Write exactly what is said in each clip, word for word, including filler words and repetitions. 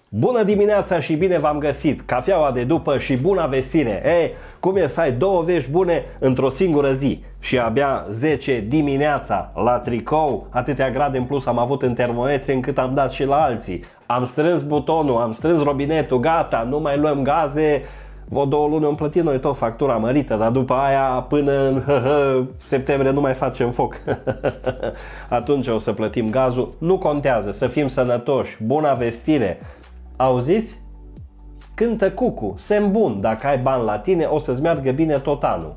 Bună dimineața și bine v-am găsit! Cafeaua de după și buna vestire! Ei, cum e să ai două vești bune într-o singură zi? Și abia zece dimineața la tricou, atâtea grade în plus am avut în termometri încât am dat și la alții. Am strâns butonul, am strâns robinetul, gata, nu mai luăm gaze. Vă două luni am plătit noi tot factura mărită, dar după aia până în hă, hă, septembrie nu mai facem foc. Atunci o să plătim gazul. Nu contează, să fim sănătoși, buna vestire. Auziți? Cântă cucu, semn bun, dacă ai bani la tine o să-ți meargă bine tot anul.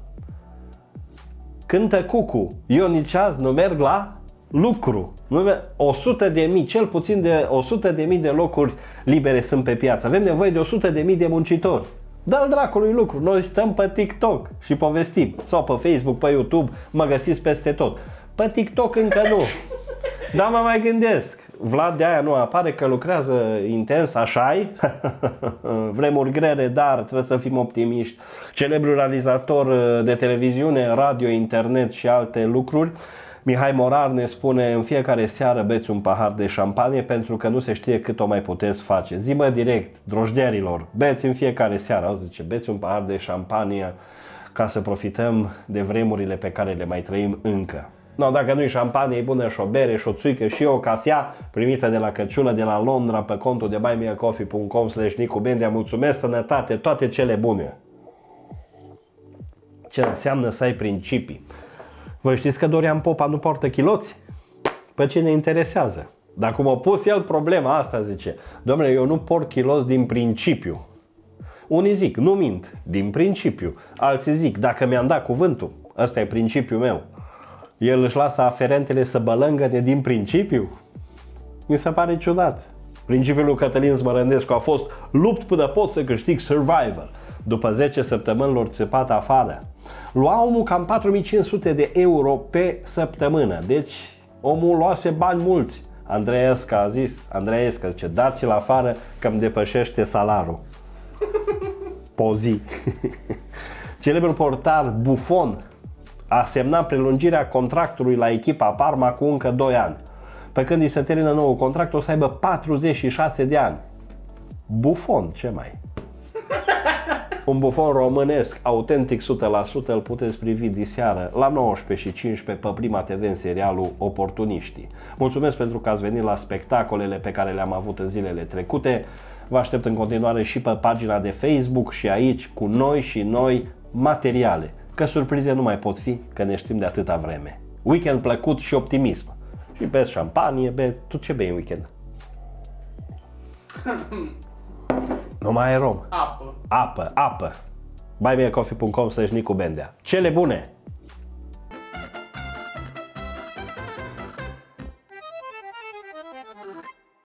Cântă cucu, eu nici azi nu merg la lucru. o sută de mii, cel puțin de o sută de mii de locuri libere sunt pe piață. Avem nevoie de o sută de mii de muncitori. Dă-l dracului lucru, noi stăm pe TikTok și povestim. Sau pe Facebook, pe YouTube, mă găsiți peste tot. Pe TikTok încă nu. Dar mă mai gândesc. Vlad de aia nu apare că lucrează intens, așa-i? Vremuri grele, dar trebuie să fim optimiști. Celebrul realizator de televiziune, radio, internet și alte lucruri, Mihai Morar, ne spune: în fiecare seară beți un pahar de șampanie pentru că nu se știe cât o mai puteți face. Zi-mă direct, drojderilor, beți în fiecare seară. Auzi, zice, beți un pahar de șampanie ca să profităm de vremurile pe care le mai trăim încă. No, dacă nu-i șampanie, e bună și o bere, și o țuică și o cafea primită de la Căciulă de la Londra pe contul de buy me a coffee punct com slash Nicu Bendea. Mulțumesc, sănătate, toate cele bune. Ce înseamnă să ai principii? Voi știți că Dorian Popa nu poartă chiloți? Pe ce ne interesează? Dar cum a pus el problema asta, zice: dom'le, eu nu port chiloți din principiu. Unii zic, nu mint, din principiu. Alții zic, dacă mi-am dat cuvântul, ăsta e principiul meu. El își lasă aferentele să bălângăne din principiu? Mi se pare ciudat. Principiul lui Cătălin Zmărândescu a fost: lupt până pot să câștig Survivor. După zece săptămâni l-au țepat afară. Lua omul cam patru mii cinci sute de euro pe săptămână. Deci omul luase bani mulți. Andreesca a zis, Andreesca zice: dați-l afară că îmi depășește salarul. Pozi. Celebrul portar Buffon a semnat prelungirea contractului la echipa Parma cu încă doi ani. Pe când îi se termină noul contract, o să aibă patruzeci și șase de ani. Buffon, ce mai? Un bufon românesc, autentic o sută la sută, îl puteți privi diseară la nouăsprezece și cincisprezece pe Prima T V în serialul Oportuniștii. Mulțumesc pentru că ați venit la spectacolele pe care le-am avut în zilele trecute. Vă aștept în continuare și pe pagina de Facebook și aici cu noi și noi materiale. Că surprize nu mai pot fi, că ne știm de atâta vreme. Weekend plăcut și optimism. Și beți șampanie, be... Tu ce bei în weekend? Nu mai e rom. Apă. Apă, apă. buy me a coffee punct com slash Nicu Bendea. Cele bune!